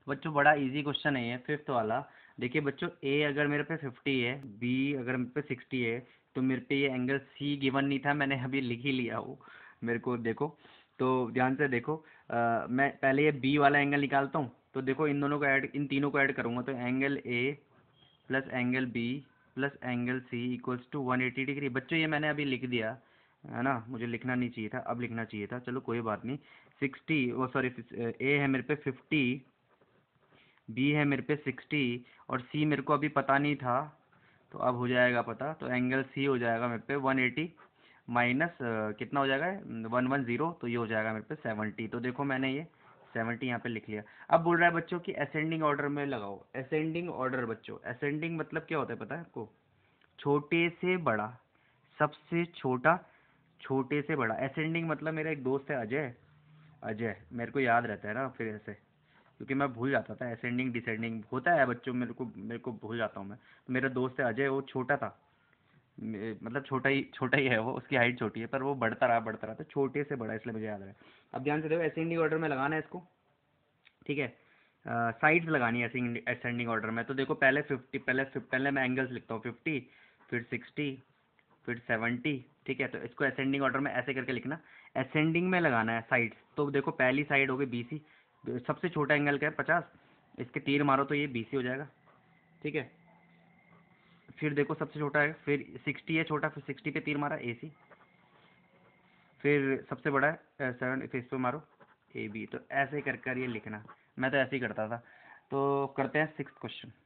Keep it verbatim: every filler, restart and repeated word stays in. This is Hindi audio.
बच्चों बड़ा इजी क्वेश्चन है ये, फिफ्थ वाला। देखिए बच्चों, ए अगर मेरे पे फिफ्टी है, बी अगर मेरे पे सिक्सटी है, तो मेरे पे ये एंगल सी गिवन नहीं था, मैंने अभी लिख ही लिया वो। मेरे को देखो, तो ध्यान से देखो। अ, मैं पहले ये बी वाला एंगल निकालता हूँ। तो देखो इन दोनों को ऐड, इन तीनों को ऐड करूँगा तो angle A plus angle B plus angle C equals to one eighty degree. बच्चों ये मैंने अभी लिख दिया है ना, मुझे लिखना नहीं चाहिए था, अब लिखना चाहिए था, चलो कोई बात नहीं। सिक्सटी, वो सॉरी, ए है मेरे पे फिफ्टी, बी है मेरे पे सिक्सटी, और सी मेरे को अभी पता नहीं था, तो अब हो जाएगा पता। तो एंगल सी हो जाएगा मेरे पे वन एटी माइनस कितना हो जाएगा, वन वन ज़ीरो, तो ये हो जाएगा मेरे पे सेवेंटी। तो देखो मैंने ये सेवेंटी यहाँ पे लिख लिया। अब बोल रहा है बच्चों कि असेंडिंग ऑर्डर में लगाओ। असेंडिंग ऑर्डर बच्चों, असेंडिंग मतलब क्या होता है पता है आपको? छोटे से बड़ा, सबसे छोटा, छोटे से बड़ा। असेंडिंग मतलब, मेरा एक दोस्त है अजय, अजय मेरे को याद रहता है ना फिर ऐसे, क्योंकि मैं भूल जाता था। असेंडिंग डिसेंडिंग होता है बच्चों, मेरे को मेरे को भूल जाता हूँ मैं। तो मेरा दोस्त है अजय, वो छोटा था, मे- मतलब छोटा ही छोटा ही है वो, उसकी हाइट छोटी है, पर वो बढ़ता रहा बढ़ता रहा, तो छोटे से बड़ा, इसलिए मुझे याद है। अब ध्यान से देखो, असेंडिंग ऑर्डर में लगाना है इसको, ठीक है। साइड्स लगानी है असेंडिंग ऑर्डर में। तो देखो पहले फिफ्टी, पहले पहले मैं एंगल्स लिखता हूँ, फिफ्टी, फिर सिक्सटी, फिर सेवेंटी, ठीक है। तो इसको असेंडिंग ऑर्डर में ऐसे करके लिखना। असेंडिंग में लगाना है साइड्स। तो देखो पहली साइड हो गई बी सी, सबसे छोटा एंगल क्या है, पचास, इसके तीर मारो तो ये बी सी हो जाएगा, ठीक है। फिर देखो सबसे छोटा है, फिर सिक्सटी है छोटा, फिर सिक्सटी पे तीर मारा, ए सी। फिर सबसे बड़ा है सेवन, फिर इस पे मारो, ए बी। तो ऐसे कर कर ये लिखना, मैं तो ऐसे ही करता था। तो करते हैं सिक्स क्वेश्चन।